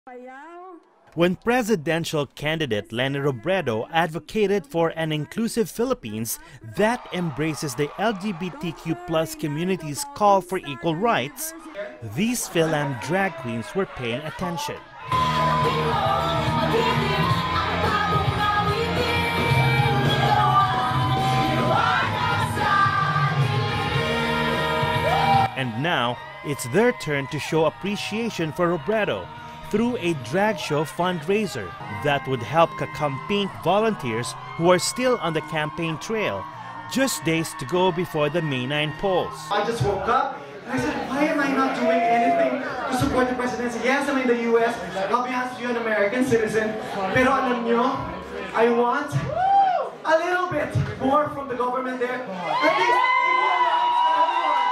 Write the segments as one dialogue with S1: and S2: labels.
S1: When presidential candidate Leni Robredo advocated for an inclusive Philippines that embraces the LGBTQ+ community's call for equal rights, these Fil-Am drag queens were paying attention. And now, it's their turn to show appreciation for Robredo through a drag show fundraiser that would help Kakampink volunteers who are still on the campaign trail, just days to go before the May 9 polls.
S2: I just woke up and I said, why am I not doing anything to support the presidency? Yes, I'm in the US, I'll be honest with you, an American citizen, pero alam nyo, I want a little bit more from the government there. At least equal rights for everyone.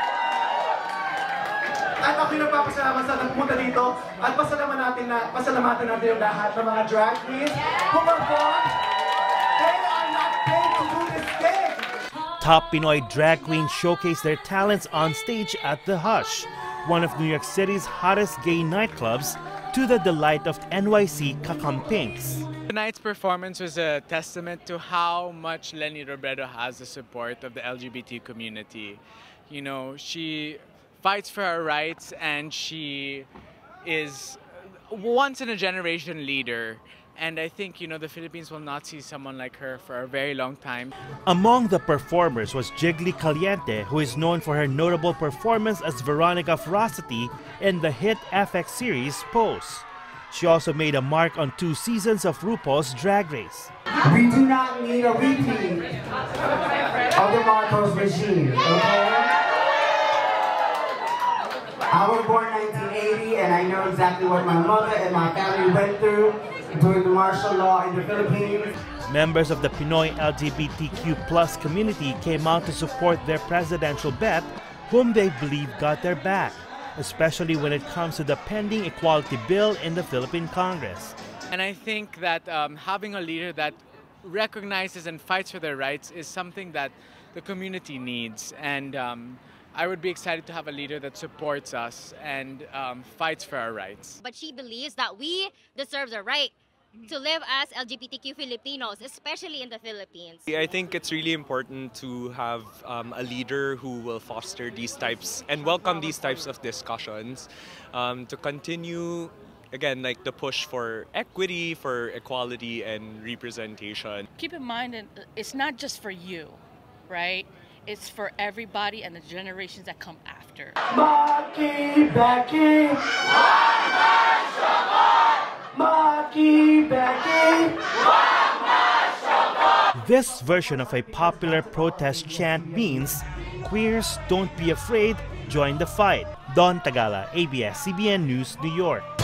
S2: At ako'y nagpapasalamat sa nagpunta dito at pasalamatan natin yung lahat ng mga drag queens who perform. They are not paid to do this thing.
S1: Top Pinoy drag queens showcase their talents on stage at The Hush, one of New York City's hottest gay nightclubs, to the delight of NYC Kakampinks.
S3: Tonight's performance was a testament to how much Leni Robredo has the support of the LGBT community. You know, she fights for our rights and she is once-in-a-generation leader. And I think, you know, the Philippines will not see someone like her for a very long time.
S1: Among the performers was Jiggly Caliente, who is known for her notable performance as Veronica Ferocity in the hit FX series Pose. She also made a mark on 2 seasons of RuPaul's Drag Race.
S2: We do not need a repeat of the Marcos regime, okay? I was born in 1980 and I know exactly what my mother and my family went through during the martial law in the Philippines.
S1: Members of the Pinoy LGBTQ+ community came out to support their presidential bet, whom they believe got their back, especially when it comes to the pending equality bill in the Philippine Congress.
S3: And I think that having a leader that recognizes and fights for their rights is something that the community needs. And I would be excited to have a leader that supports us and fights for our rights.
S4: But she believes that we deserve the right to live as LGBTQ Filipinos, especially in the Philippines.
S5: I think it's really important to have a leader who will foster these types and welcome these types of discussions to continue, again, like the push for equity, for equality and representation.
S6: Keep in mind, it's not just for you, right? It's for everybody and the generations that come after.
S2: Maki, Becky. Maki, Becky.
S1: This version of a popular protest chant means, "Queers, don't be afraid, join the fight." Don Tagala, ABS-CBN News, New York.